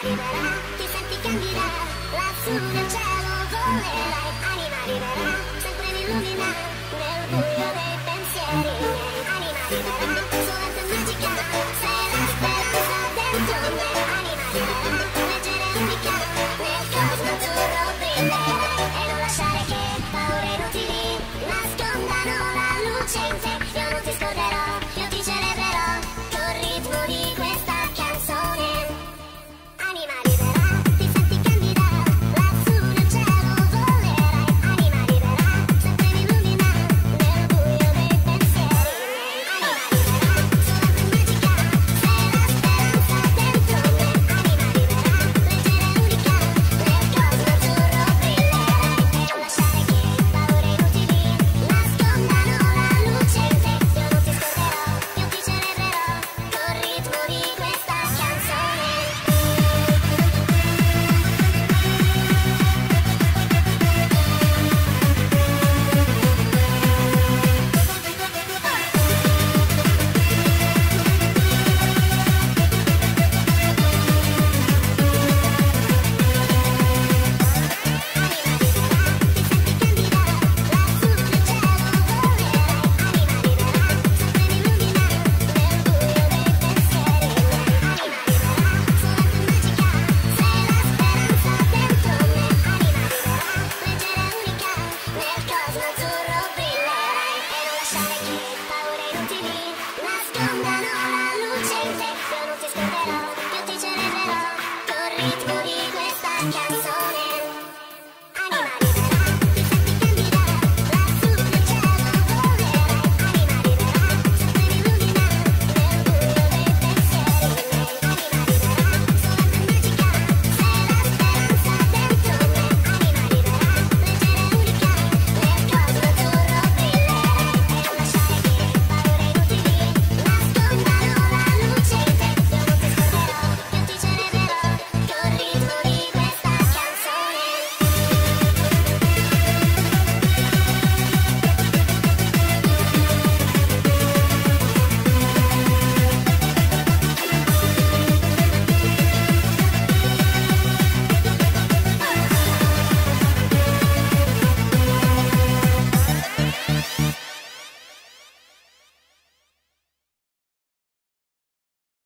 arriverà, ti senti candida, lassù nel cielo volerai. Anima arriverà, sempre mi illumina, nel buio dei pensieri miei. Anima arriverà, solamente magica, sei la speranza dentro me. Anima arriverà, leggera e unica, nel cosmo azzurro brillerai. E non lasciare che paure inutili nascondano la luce in te. Io non ti scorderò, io ti celebrerò col ritmo di questa canzone. Anima arriverà, ti senti candida, lassù nel cielo volerai. Anima arriverà, sempre mi illumina, nel buio dei pensieri miei. Anima arriverà, solamente magica, sei la speranza dentro me. Anima arriverà, leggera e unica, nel cosmo azzurro brillerai. E non lasciare che paure inutili nascondano la luce in te. Io non ti scorderò, io ti celebrerò col ritmo di questa canzone. Ritmo di questa canzone.